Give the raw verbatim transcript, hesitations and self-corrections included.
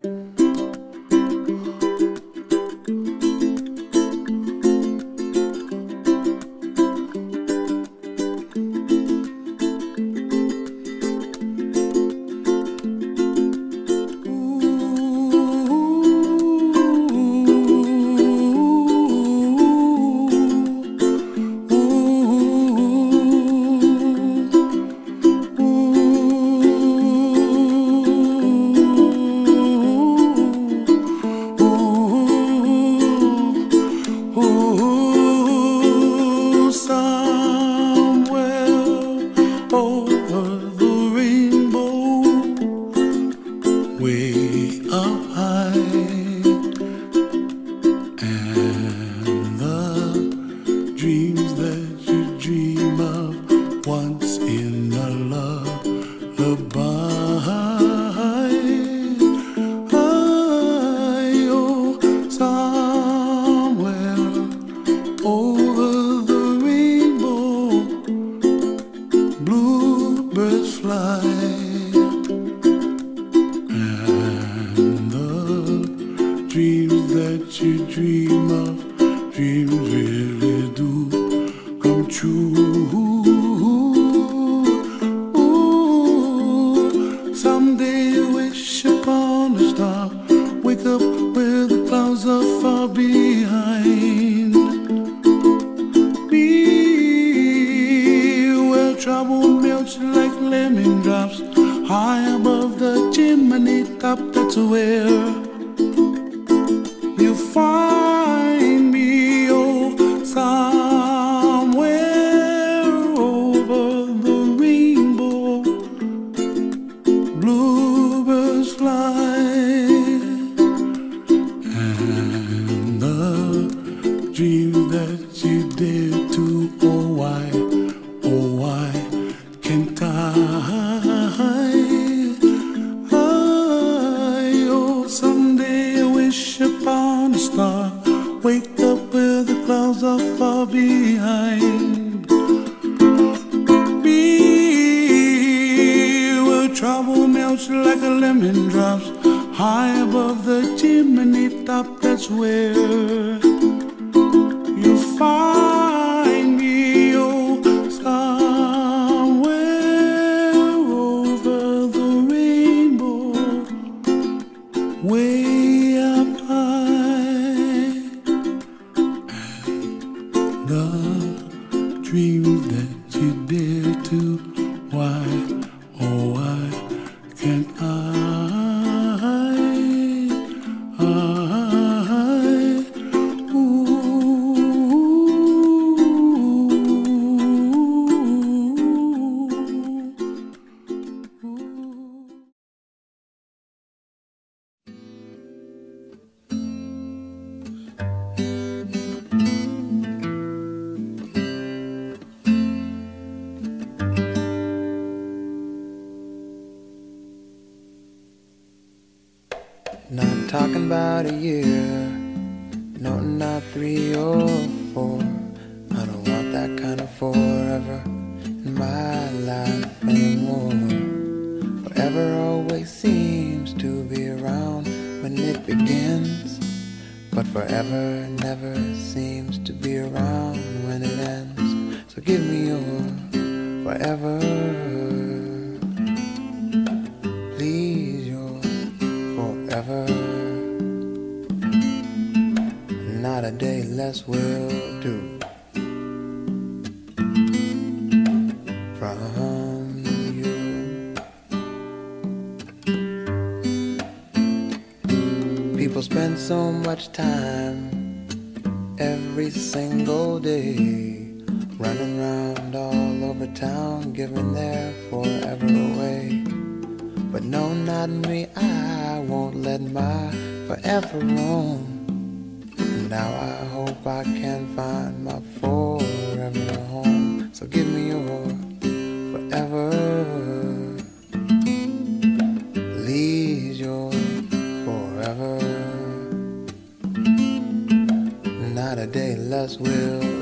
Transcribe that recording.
Not talking about a year, no, not three or four. I don't want that kind of forever in my life anymore. Forever always seems to be around when it begins, but forever never seems to be around when it ends. So give me your forever, please, your forever. Not a day less will do. From you, people spend so much time every single day running around all over town, giving their forever away. But no, not me, I won't let my forever roam. Now I hope I can find my forever home. So give me your forever, please, your forever. Not a day less will